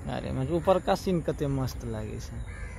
अरे मतलब ऊपर का सीन कते मस्त लागे छै।